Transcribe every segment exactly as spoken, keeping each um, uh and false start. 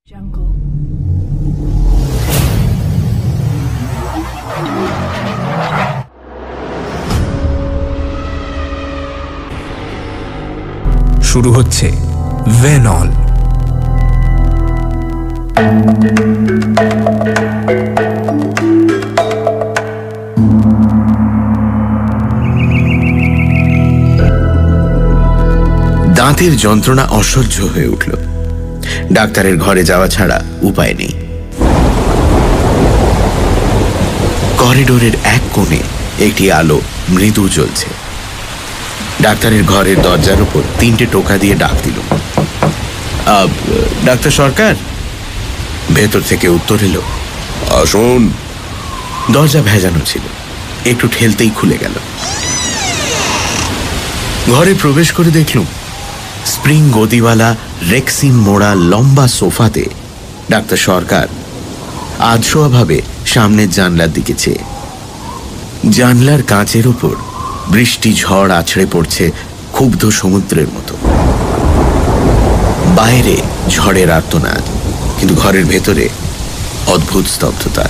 Jungle. শুরু হচ্ছে ভেনল। দাঁতের যন্ত্রণা অসহ্য হয়ে উঠল। ডাক্তারের ঘরে যাওয়া ছাড়া উপায় নেই। করিডোরের এক কোণে একটি আলো মৃদু জ্বলছে। ডাক্তারের ঘরের দরজার উপর তিনটে টোকা দিয়ে ডাক দিল, ডাক্তার সরকার। ভেতর থেকে উত্তর এলো, আসুন। দরজা ভেজানো ছিল, একটু ঠেলতেই খুলে গেল। ঘরে প্রবেশ করে দেখলুম স্প্রিং গদিওয়ালা রেক্সিন মোড়া লম্বা সোফাতে ডাক্তার সরকার আধশোয়াভাবে সামনের জানলার দিকে চেয়ে। জানলার কাঁচের ওপর বৃষ্টি ঝড় আছড়ে পড়ছে ক্ষুব্ধ সমুদ্রের মতো। বাইরে ঝড়ের আর্তনাদ, কিন্তু ঘরের ভেতরে অদ্ভুত স্তব্ধতা।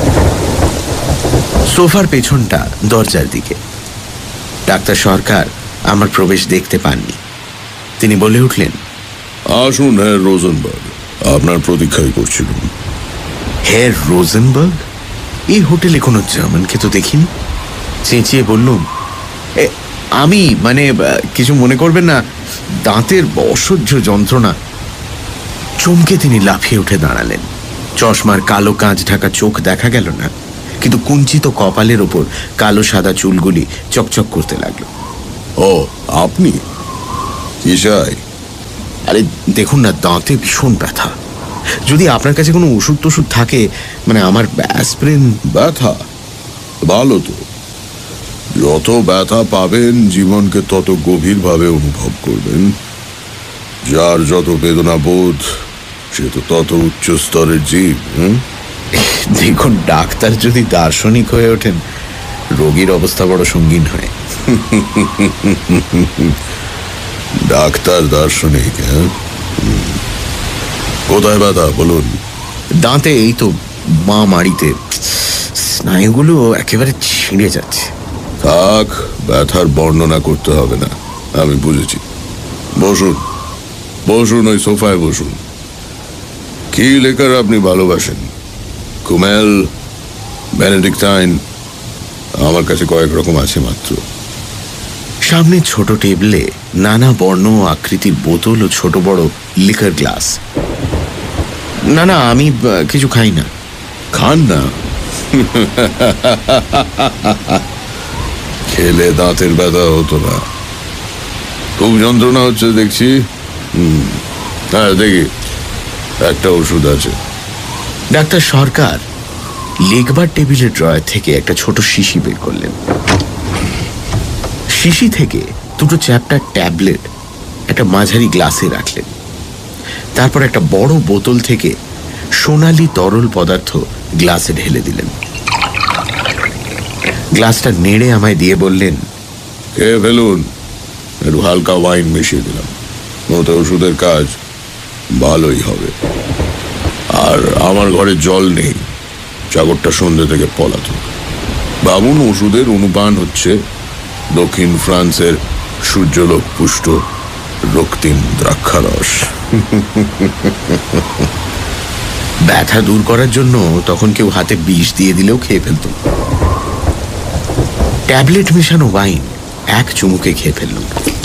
সোফার পেছনটা দরজার দিকে। ডাক্তার সরকার আমার প্রবেশ দেখতে পাননি। তিনি বলে উঠলেন, আসুন হ্যাঁ রোজেনবার্গ, আপনার প্রতীক্ষাই করছিলাম। হ্যাঁ রোজেনবার্গ? এই হোটেলে কোনো জার্মানকে তো দেখিনি। চেঁচিয়ে বললুম, আমি মানে কিছু মনে করবেন না, দাঁতের অসহ্য যন্ত্রণা। চমকে তিনি লাফিয়ে উঠে দাঁড়ালেন। চশমার কালো কাঁচ ঢাকা চোখ দেখা গেল না, কিন্তু কুঞ্চিত কপালের ওপর কালো সাদা চুলগুলি চকচক করতে লাগলো। ও আপনি কি চাই? আরে দেখুন না, দাঁতে ভীষণ ব্যথা। যদি আপনার কাছে কোনো ওষুধ টষুধ থাকে, মানে আমার অ্যাসপিরিন। ব্যথা? ভালো তো। যত ব্যথা পাবেন জীবনকে তত গভীরভাবে অনুভব করবেন। যার যত বেদনা বোধ সে তো তত উচ্চ স্তরের জীব। দেখুন, ডাক্তার যদি দার্শনিক হয়ে ওঠেন, রোগীর অবস্থা বড় সঙ্গীন হয়। ডাক্তার দার্শনিক? হ্যাঁ, কোথায় ব্যথা বলুন? দাঁতে, এই তো মা মাড়িতে। স্নায়ুগুলো একেবারে ছিঁড়ে যাচ্ছে। থাক, ব্যথার বর্ণনা করতে হবে না, আমি বুঝেছি। বসুন বসুন, ওই সোফায় বসুন। কি লেখার আপনি ভালোবাসেন? Kummel, Benedictine? আমার কাছে কয়েক রকম আছে মাত্র। সামনে ছোট টেবিলে নানা বর্ণ ও আকৃতির বোতল ও ছোট বড় লিকার গ্লাস। না না, আমি কিছু খাই না। খান না? খেলে দাঁতের ব্যথা হতো না। খুব যন্ত্রণা হচ্ছে দেখছি। হুম, হ্যাঁ দেখি, একটা ওষুধ আছে। ডাক্তার সরকার লেখবার টেবিলের ড্রয়ার থেকে একটা ছোট শিশি বের করলেন। শিশি থেকে দুটো চ্যাপ্টার ট্যাবলেট একটা মাঝারি গ্লাসে রাখলেন। তারপর একটা বড় বোতল থেকে সোনালি তরল পদার্থ গ্লাসে ঢেলে দিলেন। গ্লাসটা নেড়ে আমায় দিয়ে বললেন, খেয়ে ফেলুন। একটু হালকা ওয়াইন মিশিয়ে দিলাম, ওতে ওষুধের কাজ ভালোই হবে। আর আমার ঘরে জল নেই, চাকরটা সন্ধ্যে থেকে পলাতক। ভাবুন, ওষুধের অনুপান হচ্ছে দক্ষিণ ফ্রান্সের সূর্যলোক পুষ্ট রক্তিম দ্রাক্ষারস। ব্যথা দূর করার জন্য তখন কেউ হাতে বিষ দিয়ে দিলেও খেয়ে ফেলত। ট্যাবলেট মেশানো ওয়াইন এক চুমুকে খেয়ে ফেলল।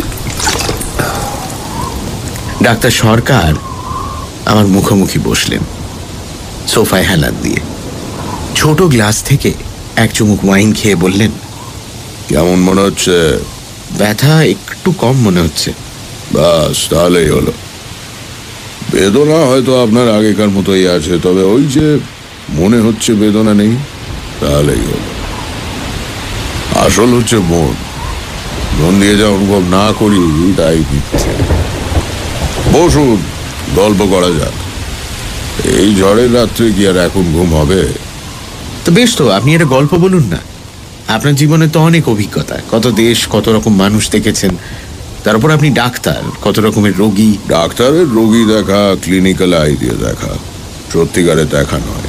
ডাক্তার সরকার আমার মুখোমুখি বসলেন, সোফায় হেলান দিয়ে। ছোট গ্লাস থেকে এক চুমুক ওয়াইন খেয়ে বললেন, কেমন মনে হচ্ছে? ব্যথা একটু কম মনে হচ্ছে। বাস, তাহলেই হলো। বেদনা হয়তো আপনার আগেকার মতোই আছে, তবে ওই যে মনে হচ্ছে বেদনা নেই, তাহলেই হলো। আসল হচ্ছে মন। মন দিয়ে যা অনুভব না করি তাই মিথ্যে। বসুন, গল্প করা যাক। এই ঝড়ের রাত্রে কি আর এখন ঘুম হবে? তো বেশ, তো আপনি একটা গল্প বলুন না। আপনার জীবনে তো অনেক অভিজ্ঞতা, কত দেশ, কত রকম মানুষ দেখেছেন। তার উপর আপনি ডাক্তার, কত রকমের রোগী। ডাক্তারের রোগী দেখা ক্লিনিক্যাল আই দিয়ে দেখা, সত্যিকারে দেখা নয়।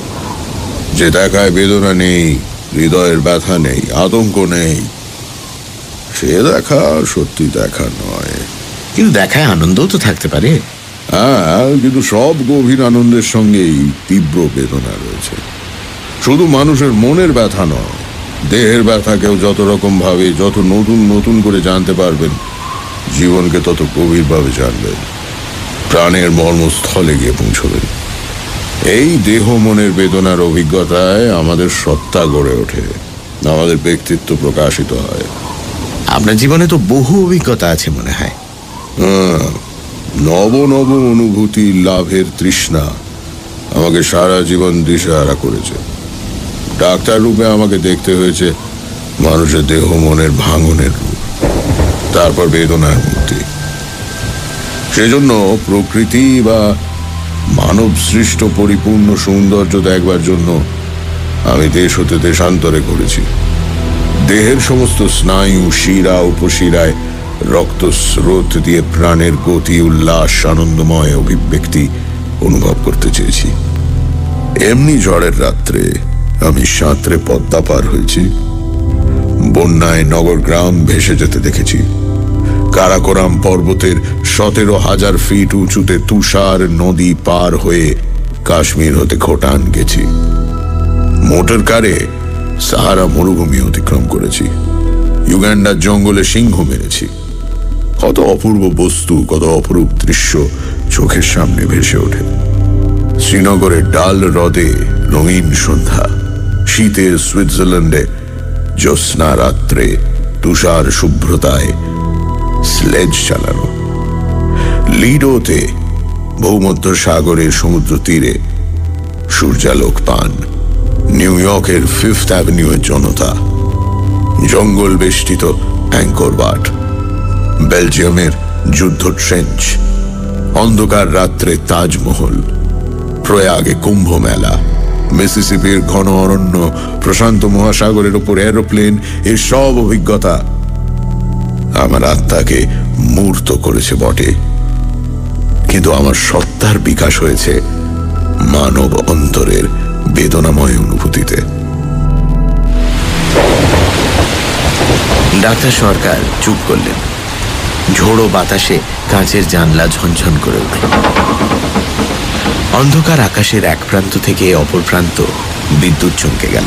যে দেখায় বেদনা নেই, হৃদয়ের ব্যথা নেই, আতঙ্ক নেই, সে দেখা সত্যি দেখা নয়। কিন্তু দেখায় আনন্দও তো থাকতে পারে। হ্যাঁ, কিন্তু সব গভীর আনন্দের সঙ্গেই তীব্র বেদনা রয়েছে। শুধু মানুষের মনের ব্যথা নয়, দেহের ব্যথাকেও যত রকম ভাবে, যত নতুন নতুন করে জানতে পারবেন, জীবনকে তত গভীরভাবে জানবেন, প্রাণের মর্মস্থলে গিয়ে পৌঁছবেন। এই দেহ মনের বেদনার অভিজ্ঞতায় আমাদের সত্তা গড়ে ওঠে, আমাদের ব্যক্তিত্ব প্রকাশিত হয়। আপনার জীবনে তো বহু অভিজ্ঞতা আছে মনে হয়। হ্যাঁ, নব নব অনুভূতি লাভের তৃষ্ণা আমাকে সারা জীবন দিশেহারা করেছে। ডাক্তার রূপে আমাকে দেখতে হয়েছে মানুষের দেহ মনের ভাঙনের রূপ, তারপর বেদনার মুক্তি। সেজন্য প্রকৃতি বা মানব সৃষ্ট পরিপূর্ণ সৌন্দর্য দেখবার জন্য আমি দেশ হতে দেশান্তরে করেছি। দেহের সমস্ত স্নায়ু, শিরা, উপশিরায় রক্তস্রোত দিয়ে প্রাণের গতি, উল্লাস, আনন্দময় অভিব্যক্তি অনুভব করতে চেয়েছি। এমনি ঝড়ের রাত্রে আমি সাঁতরে পদ্মা পার হয়েছি, বন্যায় নগর গ্রাম ভেসে যেতে দেখেছি, কারাকোরাম পর্বতের সতেরো হাজার ফিট উঁচুতে তুষার নদী পার হয়ে কাশ্মীর হতে খোটান গেছি, মোটর কারে সাহারা মরুভূমি অতিক্রম করেছি, ইউগান্ডার জঙ্গলে সিংহ মেরেছি। কত অপূর্ব বস্তু, কত অপরূপ দৃশ্য চোখের সামনে ভেসে ওঠে। শ্রীনগরের ডাল হ্রদে রঙিন সন্ধ্যা, শীতের সুইজারল্যান্ডে জ্যোৎস্না রাত্রে তুষার শুভ্রতায় স্লেজ চালানো, লিডোতে ভূমধ্য সাগরের সমুদ্র তীরে সূর্যালোক পান, নিউ ইয়র্কের ফিফথ অ্যাভিনিউয়ের জনতা, জঙ্গল বেষ্টিত অ্যাঙ্করবাট, বেলজিয়ামের যুদ্ধ ট্রেঞ্চ, অন্ধকার রাত্রে তাজমহল, প্রয়াগে কুম্ভ মেলা, মিসিসিপির ঘন অরণ্য, প্রশান্ত মহাসাগরের ওপর এরোপ্লেন, এর সব অভিজ্ঞতা আমার আত্মাকে মূর্ত করেছে বটে, কিন্তু আমার সত্তার বিকাশ হয়েছে মানব অন্তরের বেদনাময় অনুভূতিতে। ডাক্তার সরকার চুপ করলেন। ঝোড়ো বাতাসে কাঁচের জানলা ঝনঝন করে উঠল। অন্ধকার আকাশের এক প্রান্ত থেকে অপর প্রান্ত বিদ্যুৎ চমকে গেল।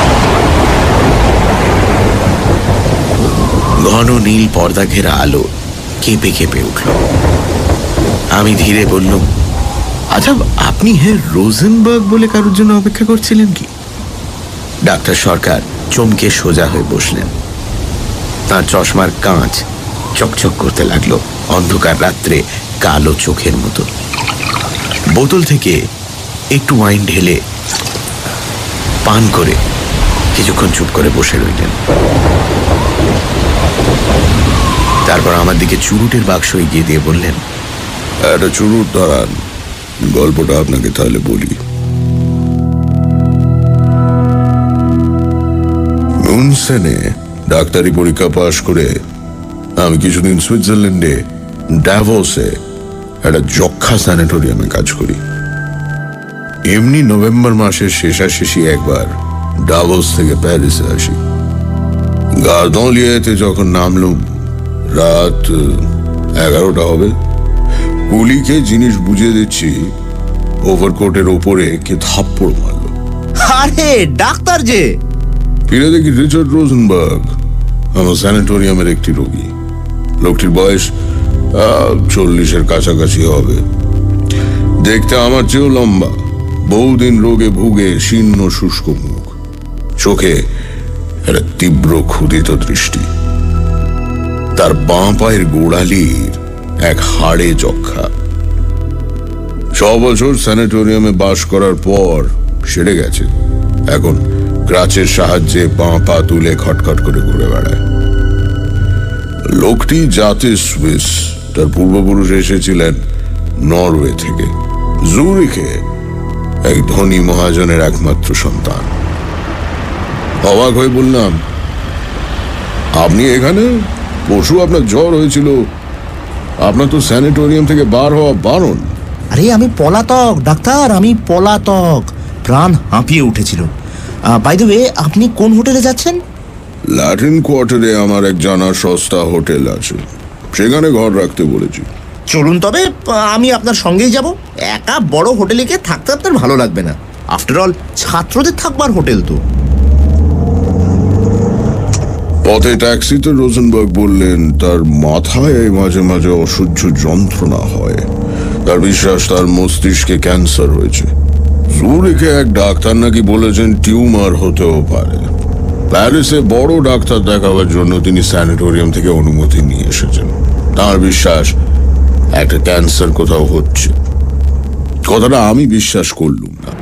ঘন নীল পর্দা ঘেরা আলো কেঁপে কেঁপে উঠল। আমি ধীরে বললাম, আচ্ছা, আপনি হে রোজেনবার্গ বলে কারোর জন্য অপেক্ষা করছিলেন কি? ডাক্তার সরকার চমকে সোজা হয়ে বসলেন। তাঁর চশমার কাঁচ চকচক করতে লাগলো অন্ধকার রাত্রে কালো চোখের মতো। বোতল থেকে একটু ওয়াইন ঢেলে পান করে কিছুক্ষণ চুপ করে বসে রইলেন। তারপর আমার দিকে চুরুটের বাক্স এগিয়ে দিয়ে বললেন, একটা চুরুট ধরান, গল্পটা আপনাকে তাহলে বলি। মুনসেনে ডাক্তারি পরীক্ষা পাশ করে আমি কিছুদিন সুইজারল্যান্ডে ড্যাভোসে একটা যক্ষা স্যানিটোরিয়ামে কাজ করি। এমনি নভেম্বর মাসের শেষাশেষি একবার ডাভোস থেকে প্যারিসে আসি। গার্দলিয়াতে যখন নামলুম রাত এগারোটা হবে। কুলিকে জিনিস বুঝিয়ে দিচ্ছি, ওভারকোটের ওপরে কে থাপ্পড় মারল। আরে ডাক্তার যে! ফিরে দেখি রিচার্ড রোজেনবার্গ, আমার স্যানিটোরিয়ামের একটি রোগী। লোকটির বয়স চল্লিশের কাছাকাছি হবে, দেখতে আমার চেয়েও লম্বা, বহুদিন রোগে ভুগে শীর্ণ শুষ্ক মুখ, চোখে একটা তীব্র ক্ষুধিত দৃষ্টি। তার বাঁ পায়ের গোড়ালির এক হাড়ে যক্ষা। ছ বছর স্যানিটোরিয়ামে বাস করার পর সেরে গেছে। এখন ক্রাচের সাহায্যে বাঁ পা তুলে খটখট করে ঘুরে বেড়ায়। লোকটি জাতে সুইস, তার পূর্বপুরুষ এসেছিলেন নরওয়ে থেকে। জুরিখে এক ধনী মহাজনের একমাত্র সন্তান। অবাক হয়ে বললাম, আপনি এখানে? পরশু আপনার জ্বর হয়েছিল, আপনার তো স্যানিটোরিয়াম থেকে বার হওয়া বারণ। আরে আমি পলাতক ডাক্তার, আমি পলাতক। প্রাণ হাঁপিয়ে উঠেছিল। বাই দ্য ওয়ে, আপনি কোন হোটেলে যাচ্ছেন? ল্যাটিন কোয়ার্টারে আমার এক জানা সস্তা হোটেল আছে, সেখানে ঘর রাখতে বলেছি। চলুন তবে, আমি আপনার সঙ্গেই যাব। একা বড় হোটেলে গিয়ে থাকতে আপনার ভালো লাগবে না। আফটার অল ছাত্রদের থাকবার হোটেল তো। পথে ট্যাক্সিতে রোজেনবার্গ বললেন তার মাথায় মাঝে মাঝে অসহ্য যন্ত্রণা হয়। তার বিশ্বাস তার মস্তিষ্কে ক্যান্সার হয়েছে। জুরিখে এক ডাক্তার নাকি বলেছেন টিউমার হতেও পারে। প্যারিসে বড় ডাক্তার দেখাবার জন্য তিনি স্যানিটোরিয়াম থেকে অনুমতি নিয়ে এসেছেন। তার বিশ্বাস একটা ক্যান্সার কোথাও হচ্ছে। কথাটা আমি বিশ্বাস করলুম না।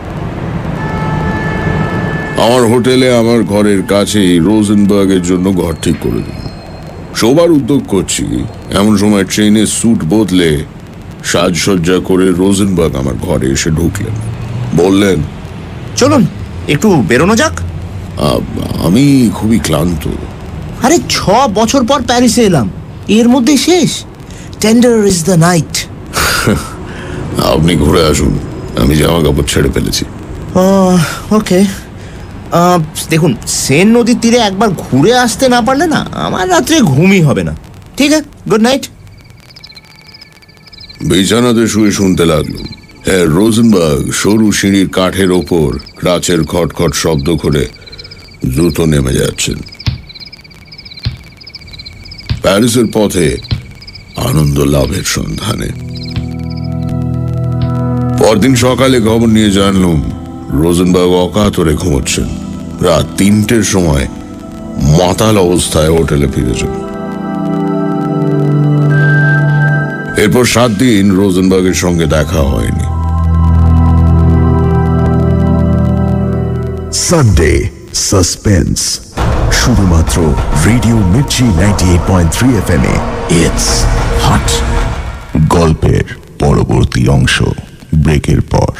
আমার হোটেলে আমার ঘরের কাছেই রোজেনবার্গের জন্য ঘর ঠিক করে দিল। শোবার উদ্যোগ করছি, এমন সময় ট্রেনে স্যুট বদলে সাজসজ্জা করে রোজেনবার্গ আমার ঘরে এসে ঢুকলেন। বললেন, চলুন একটু বেরোনো যাক। আমি খুবই ক্লান্ত। আরে ছ বছর পর প্যারিসে এলাম, এর মধ্যে শেষ। Tender is the night. আপনি ঘুরে আসুন, আমি জামা কাপড় ছেড়ে ফেলেছি। ওকে, দেখুন সেন নদীর তীরে একবার ঘুরে আসতে না পারলে না আমার রাত্রে ঘুমই হবে না। ঠিক আছে, গুড নাইট। বিছানাতে শুয়ে শুনতে লাগলো হ্যাঁ রোজেনবার্গ সরু সিঁড়ির কাঠের ওপর ক্রাচের খটখট শব্দ করে দ্রুত নেমে যাচ্ছেন। প্যারিসের পথে আনন্দ লাভের সন্ধানে। পরদিন সকালে খবর নিয়ে জানলুম রোজেনবার্গ অকাতরে ঘুমোচ্ছেন। রাত তিনটের সময় মাতাল অবস্থায় হোটেলে ফিরেছেন। এরপর সাত দিন রোজেনবার্গের সঙ্গে দেখা হয়নি। সানডে সাসপেন্স, শুধুমাত্র radio Mirchi ninety eight point three F M এ। It's hot. গল্পের পরবর্তী অংশ ব্রেকের পর।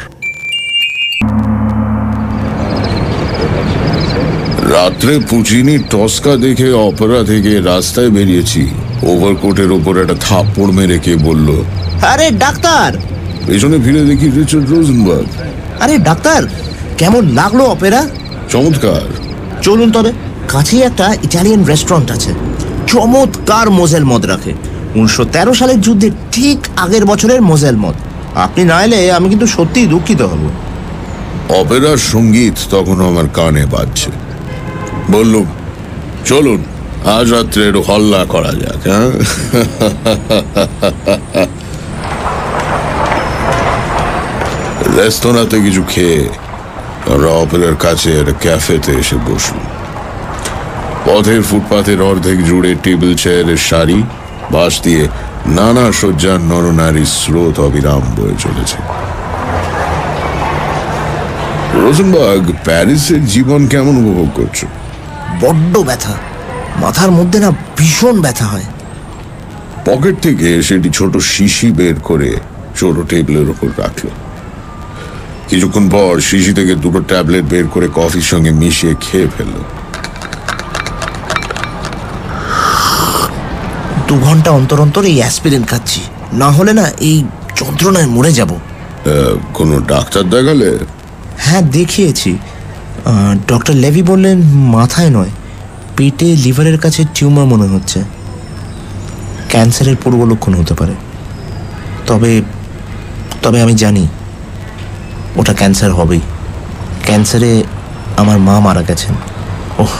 রাত্রে পুচিনি টস্কা দেখে অপেরা থেকে রাস্তায় বেরিয়েছি। ওভারকোটের ওপর একটা থাপ্পড় মেরে কে বলল, আরে ডাক্তার। পেছনে ফিরে দেখি রিচার্ড রোজেনবার্গ। আরে ডাক্তার, কেমন লাগলো অপেরা? চমৎকার। চলুন তবে, কাছেই একটা ইটালিয়ান রেস্টুরেন্ট আছে, চমৎকার মোজেল মদ রাখে। উনিশশো তেরো সালের যুদ্ধে ঠিক আগের বছরের মোজেল মদ। আপনি না এলে আমি কিন্তু সত্যিই দুঃখিত হব। অপেরার সঙ্গীত তখনও আমার কানে বাজছে। বললুম, চলুন আজ রাত্রে একটু হল্লা করা যাক। হ্যাঁ, রেস্তোরাঁতে কিছু খেয়ে আমরা অপেরার কাছে একটা ক্যাফেতে এসে বসলাম। পথের ফুটপাথের অর্ধেক জুড়ে টেবিল চেয়ারের সারি, বাঁশ দিয়ে নানা সজ্জার নরনারীর স্রোত অবিরাম বয়ে চলেছে। রোজেনবার্গ, প্যারিসের জীবন কেমন উপভোগ করছো? বড্ড ব্যথা, মাথার মধ্যে না ভীষণ ব্যথা হয়। পকেট থেকে সেটি ছোট শিশি বের করে ছোট টেবিলের উপর রাখলো। কিছুক্ষণ পর শিশি থেকে দুটো ট্যাবলেট বের করে কফির সঙ্গে মিশিয়ে খেয়ে ফেলল। দু ঘন্টা অন্তর অন্তর এই অ্যাসপিরিন খাচ্ছি, না হলে না এই যন্ত্রণায় মরে যাব। কোনো ডাক্তার দেখালে? হ্যাঁ, দেখিয়েছি। ডক্টর লেভি বললেন মাথায় নয়, পেটে লিভারের কাছে টিউমার মনে হচ্ছে। ক্যান্সারের পূর্ব লক্ষণ হতে পারে। তবে তবে আমি জানি ওটা ক্যান্সার হবেই। ক্যান্সারে আমার মা মারা গেছেন। ওহ,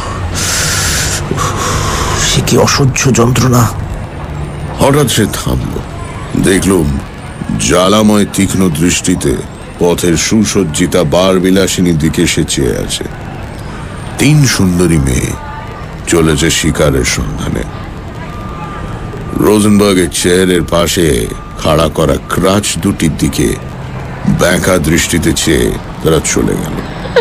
সে কি অসহ্য যন্ত্রণা। হঠাৎ সে থামল। দেখলুম জ্বালাময় তীক্ষ্ণ দৃষ্টিতে পথের সুসজ্জিতা বার বিলাসিনীর দিকে সে চেয়ে আছে। তিন সুন্দরী মেয়ে চলেছে শিকারের সন্ধানে। রোজেনবার্গের চেয়ারের পাশে খাড়া করা ক্রাচ দুটির দিকে ব্যাঁকা দৃষ্টিতে চেয়ে তারা চলে গেল।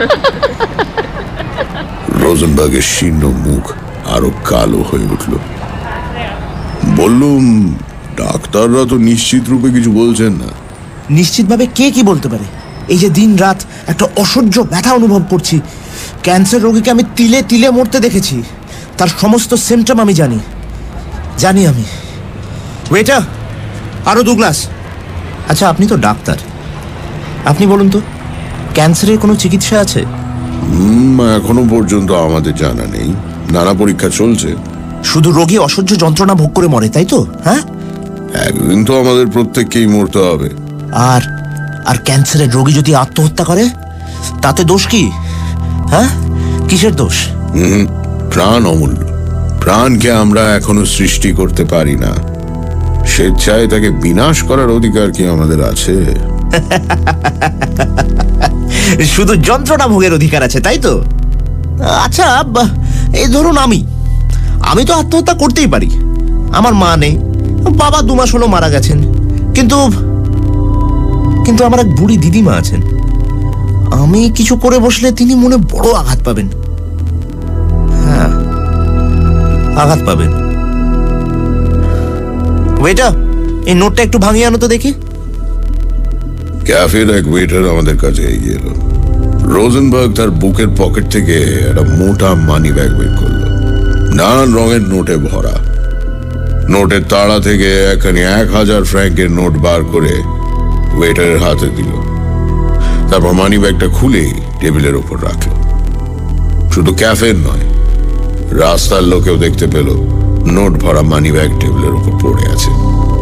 রোজেনবার্গের শীর্ণ মুখ আরো কালো হয়ে উঠল। বললুম, ডাক্তাররা তো নিশ্চিত রূপে কিছু বলছেন না। নিশ্চিতভাবে কে কি বলতে পারে? এই যে দিন রাত একটা অসহ্য ব্যথা অনুভব করছি। ক্যান্সার রোগীকে আমি তিলে তিলে মরতে দেখেছি, তার সমস্ত সিমটম আমি জানি। জানি আমি। ওয়েটার, আরো দু গ্লাস। আচ্ছা, আপনি তো ডাক্তার, আপনি বলুন তো, ক্যান্সারের কোনো চিকিৎসা আছে? হুম, এখনো পর্যন্ত আমাদের জানা নেই, নানা পরীক্ষা চলছে। শুধু রোগী অসহ্য যন্ত্রণা ভোগ করে মরে, তাই তো? হ্যাঁ, একদিন তো আমাদের প্রত্যেককেই মরতে হবে। আর আর ক্যান্সারের রোগী যদি আত্মহত্যা করে, তাতে দোষ কি? হ্যাঁ, কিসের দোষ? হুম, প্রাণ অমূল্য। প্রাণকে আমরা এখনো সৃষ্টি করতে পারি না, স্বেচ্ছায় তাকে বিনাশ করার অধিকার কি আমাদের আছে? শুধু যন্ত্রণা ভোগের অধিকার আছে, তাই তো? আচ্ছা, এই ধরুন আমি আমি তো আত্মহত্যা করতেই পারি। আমার মা নেই, বাবা দু মাস হলো মারা গেছেন, কিন্তু কিন্তু আমার এক বুড়ি দিদিমা আছেন। আমি কিছু করে বসলে তিনি মনে বড় আঘাত পাবেন। হ্যাঁ, আঘাত পাবেন। ওয়েটার, এই নোটটা একটু ভাঙিয়ে আনো তো দেখি। ক্যাফের এক ওয়েটার আমাদের কাছে এগিয়ে এলো। রোজেনবার্গ তার বুকের পকেট থেকে একটা মোটা মানি ব্যাগ বের করলো, নানান রঙের নোটে ভরা। নোটের তাড়া থেকে একখানি এক হাজার ফ্র্যাঙ্কের নোট বার করে ওয়েটারের হাতে দিল। তারপর মানি ব্যাগটা খুলে টেবিলের ওপর রাখলো। শুধু ক্যাফের নয়, রাস্তার লোকেও দেখতে পেল নোট ভরা মানি ব্যাগ টেবিলের ওপর পড়ে আছে।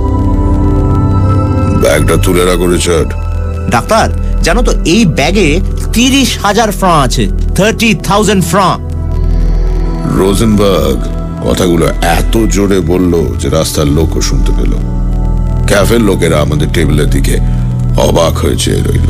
ব্যাগটা তুলে রাখো রিচার্ড। ডাক্তার, জানো তো এই ব্যাগে তিরিশ হাজার ফ্রাঁ আছে, থার্টি থাউজেন্ড ফ্রাঁ। রোজেনবার্গ কথাগুলো এত জোরে বলল যে রাস্তার লোকও শুনতে পেল। ক্যাফের লোকেরা আমাদের টেবিলের দিকে অবাক হয়ে চেয়ে রইল।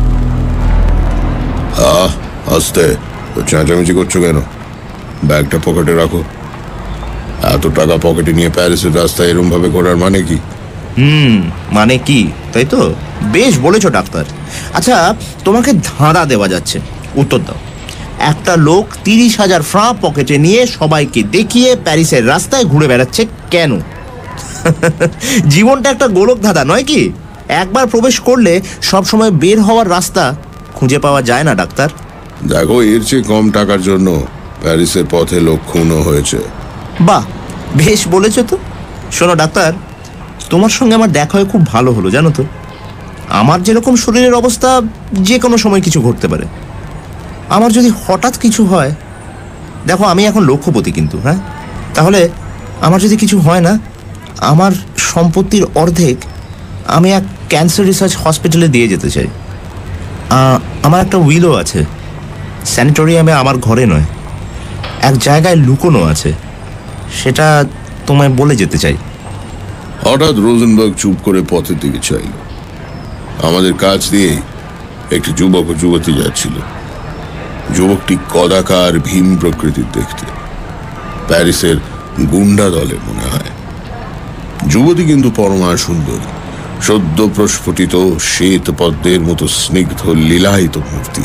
আহ, আস্তে, তো চেঁচামেচি করছো কেন? ব্যাগটা পকেটে রাখো। এত টাকা পকেটে নিয়ে প্যারিসের রাস্তায় এরম ভাবে করার মানে কি? হুম, মানে কি, তাই তো? বেশ বলেছো ডাক্তার। আচ্ছা, তোমাকে ধাঁধা দেওয়া যাচ্ছে, উত্তর দাও। একটা লোক তিরিশ হাজার ফ্রাঁ পকেটে নিয়ে সবাইকে দেখিয়ে প্যারিসের রাস্তায় ঘুরে বেড়াচ্ছে কেন? জীবনটা একটা গোলক ধাঁধা নয় কি? একবার প্রবেশ করলে সব সময় বের হওয়ার রাস্তা খুঁজে পাওয়া যায় না ডাক্তার। দেখো, এর চেয়ে কম টাকার জন্য প্যারিসের পথে লোক খুনও হয়েছে। বাহ, বেশ বলেছো তো। শোনো ডাক্তার, তোমার সঙ্গে আমার দেখা হয়ে খুব ভালো হলো, জানো তো। আমার যেরকম শরীরের অবস্থা, যে কোনো সময় কিছু ঘটতে পারে। আমার যদি হঠাৎ কিছু হয়, দেখো আমি এখন লক্ষপতি কিন্তু, হ্যাঁ, তাহলে আমার যদি কিছু হয় না, আমার সম্পত্তির অর্ধেক আমি এক ক্যান্সার রিসার্চ হসপিটালে দিয়ে যেতে চাই। আমার একটা উইলও আছে, স্যানিটোরিয়ামে আমার ঘরে নয়, এক জায়গায় লুকোনো আছে, সেটা তোমায় বলে যেতে চাই। হঠাৎ রোজেনবার্গ চুপ করে পথের দিকে চাইল। আমাদের কাছ দিয়ে একটি যুবক ও যুবতী যাচ্ছিল। যুবকটি কদাকার ভীম প্রকৃতির দেখতে, প্যারিসের গুন্ডা দলের মনে হয়। যুবতী কিন্তু পরমা সুন্দরী, সদ্য প্রস্ফুটিত শ্বেত পদ্মের মতো স্নিগ্ধ লীলায়িত মূর্তি।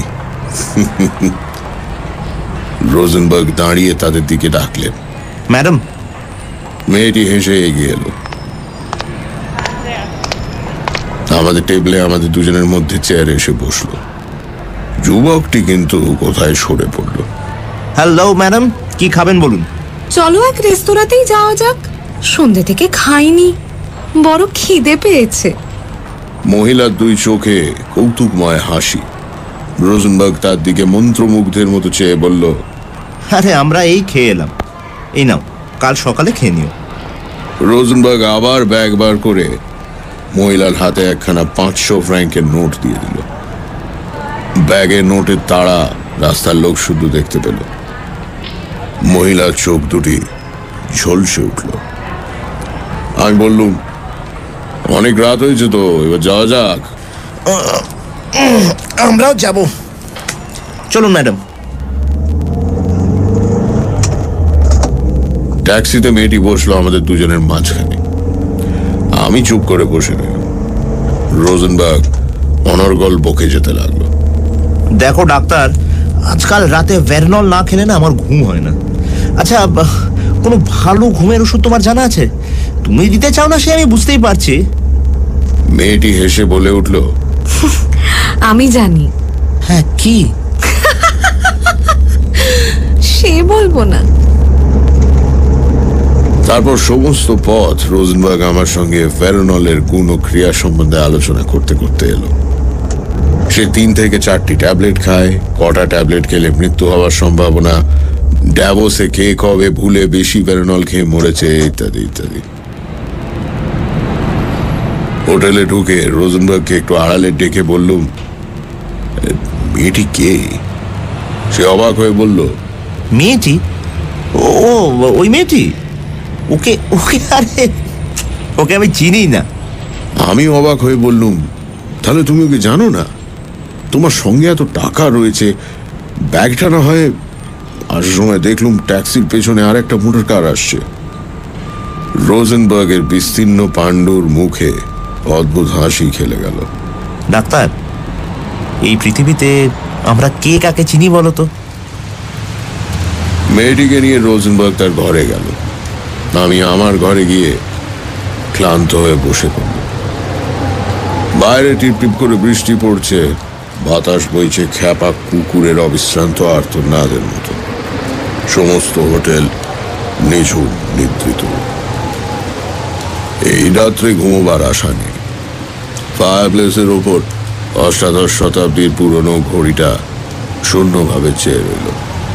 রোজেনবার্গ দাঁড়িয়ে তাদের দিকে ডাকলেন, ম্যাডাম। মেয়েটি হেসে এগিয়ে এলো। আমাদের টেবিলে আমাদের দুজনের মধ্যে চেয়ারে এসে বসলো। যুবকটি কিন্তু কোথায় সরে পড়ল। হ্যালো ম্যাডাম, কি খাবেন বলুন? চলো এক রেস্তোরাঁতেই যাওয়া যাক, সন্ধ্যে থেকে খাইনি, বড় খিদে পেয়েছে। মহিলার দুই চোখে কৌতুকময় হাসি। রোজেনবার্গ তার দিকে মন্ত্রমুগ্ধের মতো চেয়ে বলল, আরে আমরা এই খেয়ে এলাম, এই নাও, কাল সকালে খেয়ে নিও। রোজেনবার্গ আবার ব্যাগ বার করে মহিলার হাতে একখানা পাঁচশো ফ্র্যাঙ্কের নোট দিয়ে দিল। ব্যাগের নোটের তাড়া রাস্তার লোক শুধু দেখতে পেল। মহিলার চোখ দুটি ঝলসে উঠল। আমি বললুম, অনেক রাত হয়েছে তো, এবার যাওয়া যাক। আমরাও যাব, চলুন ম্যাডাম। ট্যাক্সিতে মেয়েটি বসলো আমাদের দুজনের মাঝখানে। আমি চুপ করে বসে রইলাম। রোজেনবার্গ অনর্গল বকে যেতে লাগলো। দেখো ডাক্তার, আজকাল রাতে ভেরনল না খেলে না আমার ঘুম হয় না। আচ্ছা, কোনো ভালো ঘুমের ওষুধ তোমার জানা আছে? তুমি দিতে চাও না সে আমি বুঝতেই পারছি। মেয়েটি হেসে বলে উঠল, আমি জানি। হ্যাঁ, কি? সে বলবো না। তারপর সমস্ত পথ রোজেনবার্গ আমার সঙ্গে ভেরোনলের গুণ ও ক্রিয়া সম্বন্ধে আলোচনা করতে করতে এলো। সে তিন থেকে চারটি ট্যাবলেট খায়, কটা ট্যাবলেট খেলে মৃত্যু হওয়ার সম্ভাবনা, ড্যাভোসে কে কবে ভুলে বেশি ভেরোনল খেয়ে মরেছে, ইত্যাদি ইত্যাদি। হোটেলে ঢুকে রোজেনবার্গকে একটু আড়ালে ডেকে বললুম, মেয়েটি কে? সে অবাক হয়ে বলল, মেয়েটি? ও ওই মেয়েটি? ওকে ওকে আরে ওকে আমি চিনি না। আমি অবাক হয়ে বললুম, তাহলে তুমি ওকে জানো না? তোমার সঙ্গে এত টাকা রয়েছে, ব্যাগটা না হয়। আসার সময় দেখলুম ট্যাক্সির পেছনে আর একটা মোটর কার আসছে। রোজেনবার্গের বিস্তীর্ণ পাণ্ডুর মুখে অদ্ভুত হাসি খেলে গেল। ডাক্তার, এই পৃথিবীতে আমরা কে কাকে চিনি বলো তো? মেয়েটিকে নিয়ে রোজেনবার্গ তার ঘরে গেল। আমি আমার ঘরে গিয়ে ক্লান্ত হয়ে বসে পড়ল। বাইরে টিপ টিপ করে বৃষ্টি পড়ছে, বাতাস বইছে খ্যাপা কুকুরের অবিশ্রান্ত আর্তনাদের মতো। সমস্ত হোটেল নিঝুম নিদ্রিত। এই রাত্রে ঘুমোবার আশা নেই। ফায়ারপ্লেসের ওপর অষ্টাদশ শতাব্দীর পুরনো ঘড়িটা শূন্যভাবে চেয়ে রইল।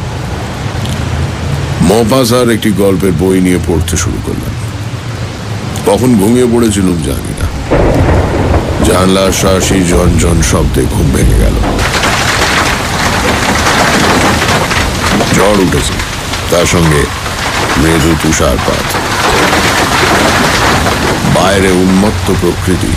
মপাসার একটি গল্পের বই নিয়ে পড়তে শুরু করলাম। কখন ঘুমিয়ে পড়েছিলাম জানি না। জানলার শাসি ঝনঝন শব্দে ঘুম ভেঙে গেল। ঝড় উঠেছে, তার সঙ্গে মৃদু তুষারপাত। বাইরে উন্মত্ত প্রকৃতি,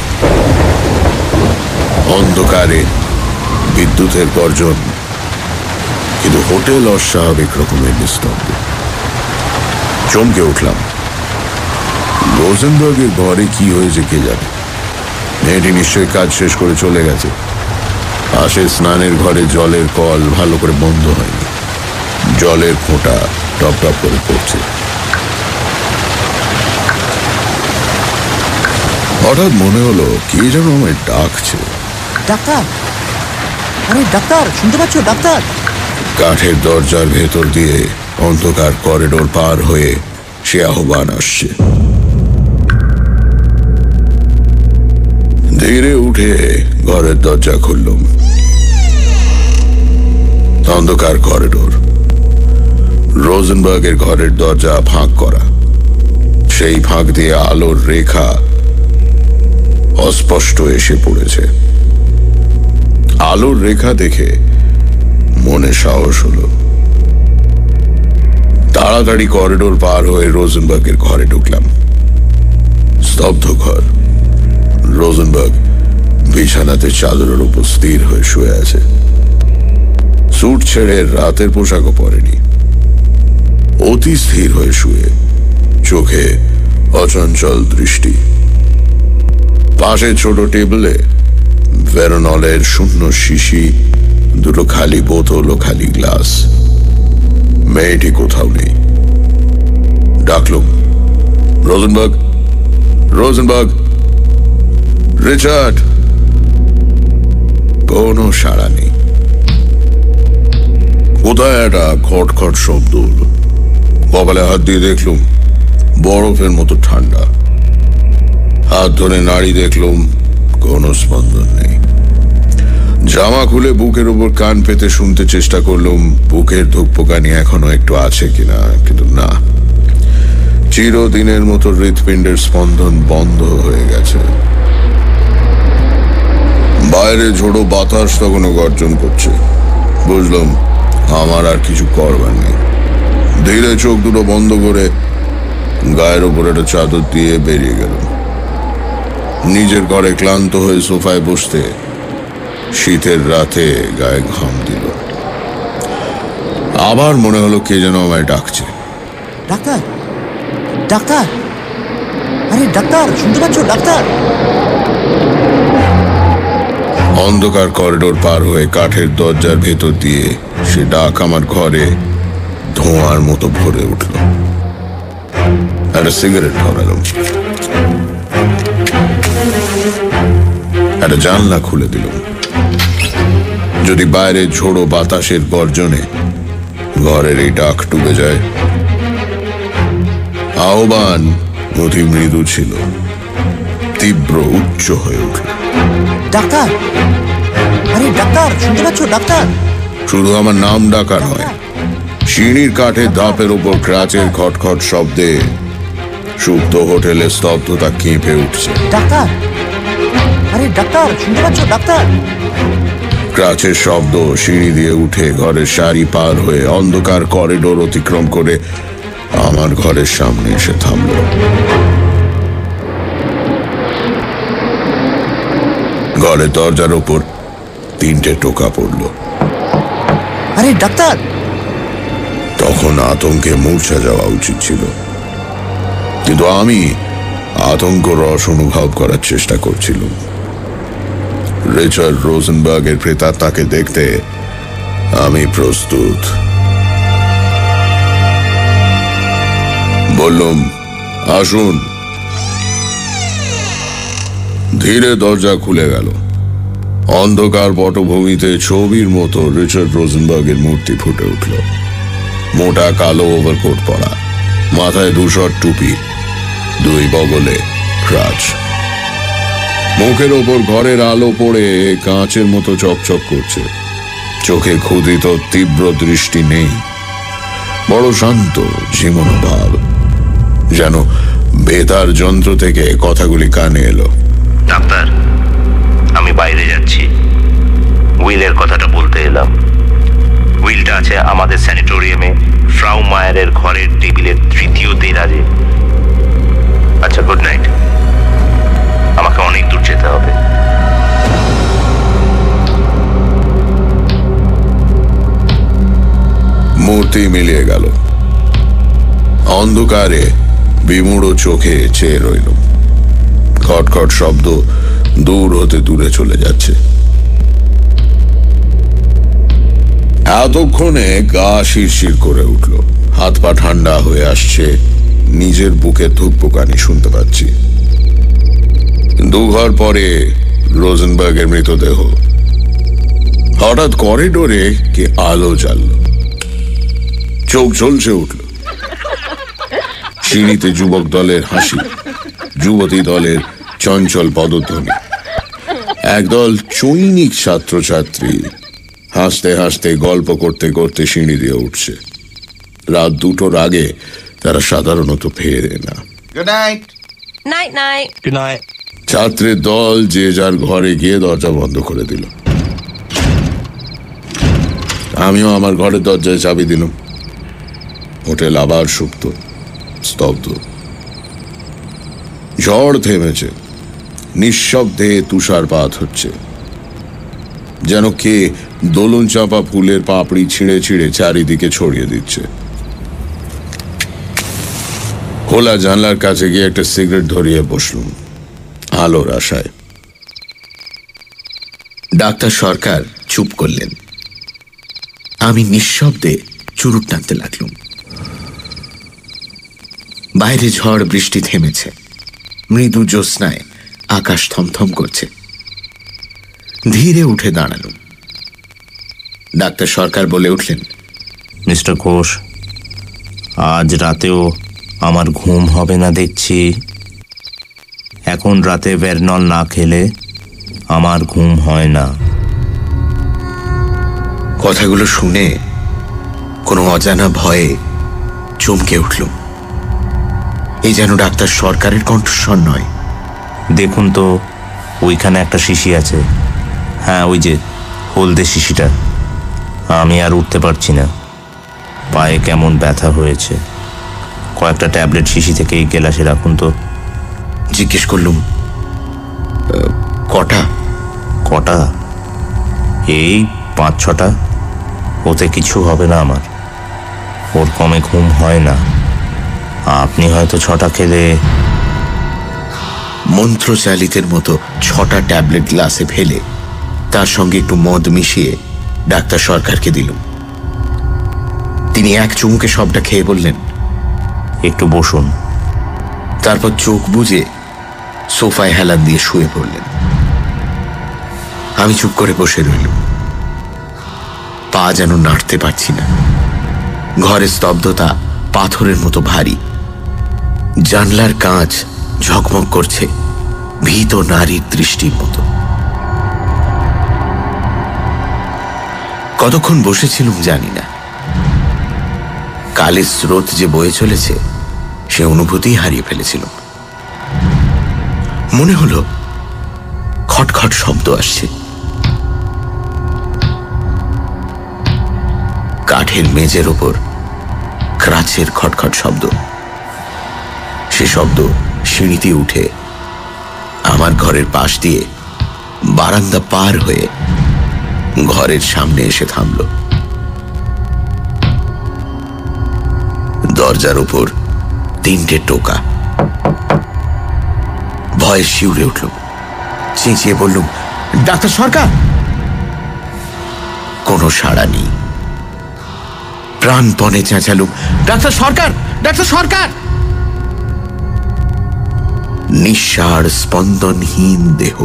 অন্ধকারে বিদ্যুতের গর্জন, কিন্তু হোটেল অস্বাভাবিক রকমের নিস্তব্ধ। চমকে উঠলাম। রোজেনবার্গের ঘরে কি হয়েছে কে জানে। মেয়েটি নিশ্চয়ই কাজ শেষ করে চলে গেছে। পাশে স্নানের ঘরে জলের কল ভালো করে বন্ধ হয়নি, জলের ফোঁটা টপ টপ করে পড়ছে। হঠাৎ মনে হলো কে যেন আমায় ডাকছে। ডাক্তার, আরে ডাক্তার, শুনতে পাচ্ছ ডাক্তার? কাঠের দরজার ভেতর দিয়ে অন্ধকার করিডোর পার হয়ে সে আহ্বান আসছে। ধীরে উঠে ঘরের দরজা খুললুম। অন্ধকার করিডোর, রোজেনবার্গের ঘরের দরজা ফাঁক করা। সেই ফাঁক দিয়ে আলোর রেখা অস্পষ্ট এসে পড়েছে। আলোর রেখা দেখে মনে সাহস হলো। তাড়াতাড়ি করিডোর পার হয়ে রোজেনবার্গের ঘরে ঢুকলাম। স্তব্ধ ঘর। রোজেনবার্গ বিছানাতে চাদরের উপর স্থির হয়ে শুয়ে আছে। স্যুট ছেড়ে রাতের পোশাকও পরেনি। অতি স্থির হয়ে শুয়ে, চোখে অচঞ্চল দৃষ্টি। পাশে ছোট টেবিলে ভেরোনলের শূন্য শিশি, দুটো খালি বোতল ও খালি গ্লাস। মেয়েটি কোথাও নেই। ডাকলুম, রোজেনবার্গ, রোজেনবার্গ, রিচার্ড। কোনো সাড়া নেই। কোথায় একটা খটখট শব্দ হলো। কপালে হাত দিয়ে দেখলুম বরফের মতো ঠান্ডা। হাত ধরে নাড়ি দেখলুম কোনো স্পন্দন নেই। জামা খুলে বুকের উপর কান পেতে শুনতে চেষ্টা করলুম বুকের ধুকপুকানি এখনো একটু আছে কিনা, কিন্তু না। চিরদিনের মতো হৃৎপিণ্ডের স্পন্দন বন্ধ হয়ে গেছে। বাইরে ঝোড়ো বাতাস তখনও গর্জন করছে। বুঝলাম আমার আর কিছু করবার নেই। ধীরে চোখ দুটো বন্ধ করে গায়ের ওপর একটা চাদর দিয়ে বেরিয়ে গেলাম। নিজের ঘরে ক্লান্ত হয়ে সোফায় বসতে শীতের রাতে গায়ে ঘাম দিল। আবার মনে হলো কে যেন আমায় ডাকছে। ডাক্তার, ডাক্তার, আরে ডাক্তার, শুনতে পাচ্ছ ডাক্তার? অন্ধকার করিডোর পার হয়ে কাঠের দরজার ভেতর দিয়ে সে ডাক আমার ঘরে ধোঁয়ার মতো ভরে উঠল। একটা সিগারেট ধরালাম। একটা জানলা খুলে দিলাম। যদি বাইরে ঝোড়ো বাতাসের গর্জনে ঘরের এই ডাক ডুবে যায়। আহ্বান অতি মৃদু ছিল, তীব্র উচ্চ হয়ে উঠল। ডাক্তার, আরে ডাক্তার, শুনতে পাচ্ছ ডাক্তার? শুধু আমার নাম ডাকা নয়, সিঁড়ির কাঠের ধাপের উপর ক্রাচের খটখট শব্দে সুপ্ত হোটেলের স্তব্ধতা কেঁপে উঠছে। ডাক্তার, আরে ডাক্তার, শুনতে পাচ্ছ ডাক্তার? ক্রাচের শব্দ সিঁড়ি দিয়ে উঠে ঘরের সারি পার হয়ে অন্ধকার করিডোর অতিক্রম করে আমার ঘরের সামনে এসে থামল। ঘরের দরজার ওপর তিনটে টোকা পড়ল। আরে ডাক্তার! তখন আতঙ্কে মূর্ছা যাওয়া উচিত ছিল, কিন্তু আমি আতঙ্ক রস অনুভব করার চেষ্টা করছিলাম। রিচার্ড রোজেনবার্গের প্রেতাত্মাকে দেখতে আমি প্রস্তুত। বললুম, আসুন। ধীরে দরজা খুলে গেল। অন্ধকার পটভূমিতে ছবির মতো রিচার্ড রোজেনবার্গের মূর্তি ফুটে উঠল। মোটা কালো ওভারকোট পরা, মাথায় ধূসর টুপি, দুই বগলে ক্রাচ, মুখের ওপর ঘরের আলো পড়ে কাঁচের মতো চকচক করছে। চোখে ক্ষুধিত তীব্র দৃষ্টি নেই, বড় শান্ত ঝিমন ভাব, যেন বেতার যন্ত্র থেকে কথাগুলি কানে এলো। ডাক্তার, আমি বাইরে যাচ্ছি, উইলের কথাটা বলতে এলাম। উইলটা আছে আমাদের স্যানিটোরিয়ামে ফ্রাউ মায়ারের ঘরের টেবিলের তৃতীয় দেরাজে। আচ্ছা, গুড নাইট। আমাকে অনেক দূর যেতে হবে। মূর্তি মিলিয়ে গেল। অন্ধকারে বিমূঢ় চোখে চেয়ে রইল। খটখট শব্দ দূর হতে দূরে চলে যাচ্ছে। এতক্ষণে গা শিরশির করে উঠল, হাত পা ঠান্ডা হয়ে আসছে, নিজের বুকে ধুকপুকানি শুনতে পাচ্ছি। দুঘর পরে রোজেনবার্গের মৃতদেহ। হঠাৎ করিডোরে কে আলো জ্বালল, চোখ ঝলসে উঠল। সিঁড়িতে যুবক দলের হাসি, যুবতী দলের চঞ্চল পদধ্বনি। একদল চৈনিক ছাত্রছাত্রী হাসতে হাসতে গল্প করতে করতে সিঁড়ি দিয়ে উঠছে। রাত দুটোর আগে তারা সাধারণত ফেরে না। Good night. Night night. Good night. ছাত্রের দল যে যার ঘরে গিয়ে দরজা বন্ধ করে দিল। আমিও আমার ঘরের দরজায় চাবি দিলাম। হোটেল আবার সুপ্ত, স্তব্ধ। ঝড় থেমেছে, নিঃশব্দে তুষারপাত হচ্ছে, যেন কে দোলন চাপা ফুলের পাপড়ি ছিঁড়ে ছিঁড়ে চারিদিকে ছড়িয়ে দিচ্ছে। খোলা জানলার কাছে গিয়ে একটা সিগারেট ধরিয়ে বসলুম আলোর আশায়। ডাক্তার সরকার চুপ করলেন। আমি নিঃশব্দে চুরুট টানতে লাগলুম। বাইরে ঝড় বৃষ্টি থেমেছে, মৃদু জ্যোৎস্নায় আকাশ থমথম করছে। ধীরে উঠে দাঁড়ালুম। ডাক্তার সরকার বলে উঠলেন, মিস্টার ঘোষ, আজ রাতেও আমার ঘুম হবে না দেখছি। এখন রাতে ভেরনল না খেলে আমার ঘুম হয় না। কথাগুলো শুনে কোনো অজানা ভয়ে চমকে উঠলুম। এই যেন ডাক্তার সরকারের কণ্ঠস্বর নয়। দেখুন তো, ওইখানে একটা শিশি আছে। হ্যাঁ, ওই যে হলদে শিশিটা। আমি আর উঠতে পারছি না, পায়ে কেমন ব্যথা হয়েছে। কয়েকটা ট্যাবলেট শিশি থেকে এই গ্লাসে রাখুন তো। জিজ্ঞেস করলুম, কটা? কটা? এই পাঁচ ছটা। ওতে কিছু হবে না আমার, ওর কমে ঘুম হয় না। আপনি হয়তো ছটা খেলে। মন্ত্রচালিতের মতো ছটা ট্যাবলেট গ্লাসে ফেলে তার সঙ্গে একটু মদ মিশিয়ে ডাক্তার সরকারকে দিলুম। তিনি এক চুমুকে সবটা খেয়ে বললেন, একটু বসুন। তারপর চোখ বুজে সোফায় হেলান দিয়ে শুয়ে পড়লেন। আমি চুপ করে বসে রইলুম। পা যেন নাড়তে পারছি না। ঘরের স্তব্ধতা পাথরের মতো ভারী। জানলার কাঁচ ঝকমক করছে ভীত নারীর দৃষ্টির মতো। কতক্ষণ বসেছিলুম জানি না। কালের স্রোত যে বয়ে চলেছে সে অনুভূতি হারিয়ে ফেলেছিলাম। মনে হলো খটখট শব্দ আসছে। কাঠের মেজের ওপর ক্রাচের খটখট শব্দ। সে শব্দ সিঁড়িতে উঠে আমার ঘরের পাশ দিয়ে বারান্দা পার হয়ে ঘরের সামনে এসে থামল। দরজার উপর তিনটে টোকা। ভয়ে শিউরে উঠলুম, চেঁচিয়ে বললুম, ডাক্তার সরকার। কোনো সাড়া নেই। প্রাণপণে চেঁচালুম, ডাক্তার সরকার, ডাক্তার সরকার। নিঃসাড় স্পন্দনহীন দেহ।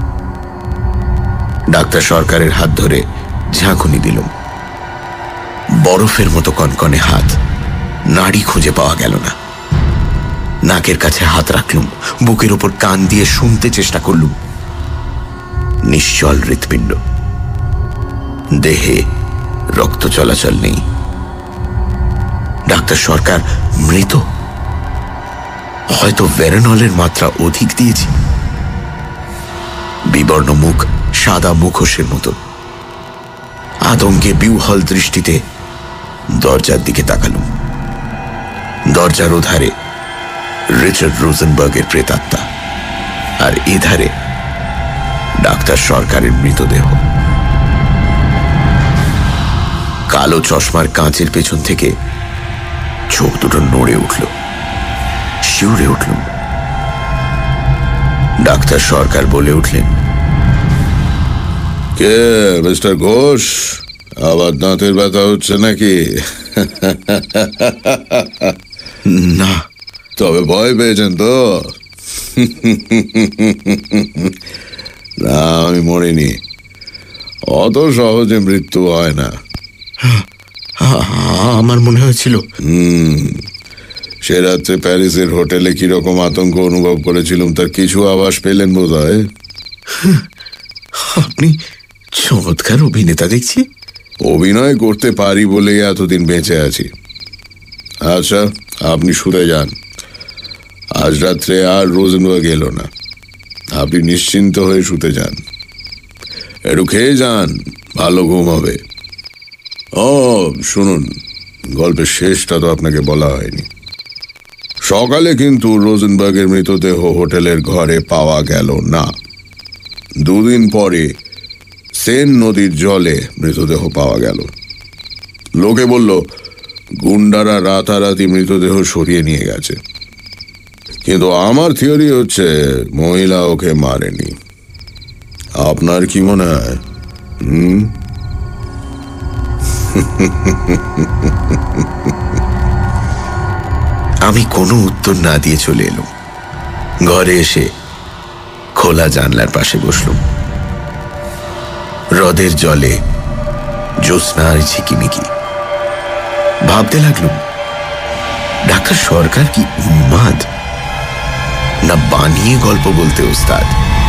ডাক্তার সরকারের হাত ধরে ঝাঁকুনি দিলুম। বরফের মতো কনকনে হাত, নাড়ি খুঁজে পাওয়া গেল না। নাকের কাছে হাত রাখলুম, বুকের উপর কান দিয়ে শুনতে চেষ্টা করলুম। নিশ্চল হৃৎপিণ্ড, দেহে রক্ত চলাচল নেই। ডাক্তার সরকার মৃত। হয়তো ভেরনলের মাত্রা অধিক দিয়েছি। বিবর্ণ মুখ, সাদা মুখোশের মতো। আতঙ্কে বিহ্বল দৃষ্টিতে দরজার দিকে তাকালুম। দরজার ওধারে রিচার্ড রোজেনবার্গের প্রেতাত্মা, আর এধারে ডাক্তার সরকারের মৃতদেহ। কালো চশমার কাঁচের পেছন থেকে চোখ দুটো নড়ে উঠল, শিউরে উঠলুম। ডাক্তার সরকার বলে উঠলেন, কে মিস্টার ঘোষ, আবার দাঁতের ব্যথা হচ্ছে নাকি? না। তবে ভয় পেয়েছেন তো? না, আমি মরিনি। অত সহজে মৃত্যু হয় না। আমার মনে হয়েছিল। হুম সে রাত্রে প্যারিসের হোটেলে কিরকম আতঙ্ক অনুভব করেছিলাম তার কিছু আভাস পেলেন বোধ হয়। আপনি চমৎকার অভিনেতা দেখছি। অভিনয় করতে পারি বলেই এতদিন বেঁচে আছি। আচ্ছা, আপনি শুতে যান। আজ রাত্রে আর রোজেনবার্গ এলো না। আপনি নিশ্চিন্ত হয়ে শুতে যান। একটু খেয়ে যান, ভালো ঘুম হবে। ও শুনুন, গল্পের শেষটা তো আপনাকে বলা হয়নি। সকালে কিন্তু রোজেনবার্গের মৃতদেহ হোটেলের ঘরে পাওয়া গেল না। দুদিন পরে সেন নদীর জলে মৃতদেহ পাওয়া গেল। লোকে বলল গুন্ডারা রাতারাতি মৃতদেহ সরিয়ে নিয়ে গেছে, কিন্তু আমার থিওরি হচ্ছে মহিলা ওকে মারেনি। আপনার কি মনে হয়? হুম আমি কোনো উত্তর না দিয়ে চলে এলাম। ঘরে এসে খোলা জানলার পাশে বসলুম। হ্রদের জলে জ্যোৎস্নার ঝিকিমিকি। ভাবতে লাগলুম, ডাক্তার সরকার কি উন্মাদ, না বানিয়ে গল্প বলতে ওস্তাদ?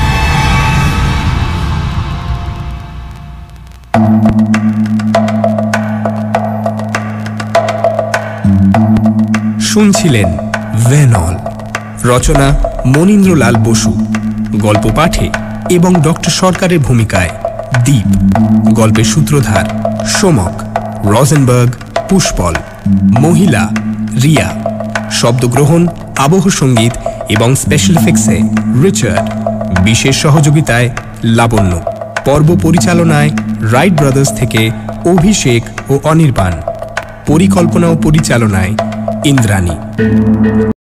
শুনছিলেন ভেনল, রচনা মনীন্দ্রলাল বসু, গল্প পাঠে এবং ডক্টর সরকারের ভূমিকায় দীপ, গল্পের সূত্রধার সোমক, রোজেনবার্গ পুষ্পল, মহিলা রিয়া, শব্দগ্রহণ, আবহ সঙ্গীত এবং স্পেশাল এফেক্টসে রিচার্ড, বিশেষ সহযোগিতায় লাবণ্য, পর্ব পরিচালনায় রাইট ব্রাদার্স থেকে অভিষেক ও অনির্বাণ, পরিকল্পনা ও পরিচালনায় ইন্দ্রাণী।